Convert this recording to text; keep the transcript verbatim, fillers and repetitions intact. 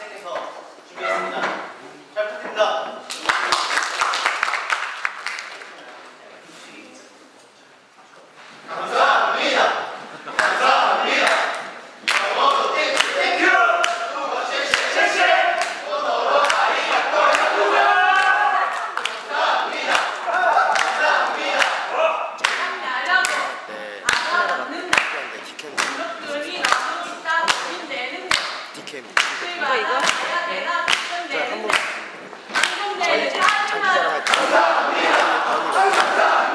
학생에서 준비했습니다. 잘 부탁드립니다. 감사합니다. 감사합니다. 영어도 땡큐 땡큐. 한국어 쉐쉐 쉐쉐. 언어로 아리가또 야구야. 감사합니다. 감사합니다. 나라고 알아듣는다. 그것들이 너무 있다. 인내는 디캠. 이거 이거? 내가 내가 한번 한국대를 자기 자랑 할 때. 잘 감사합니다. 감사합니다.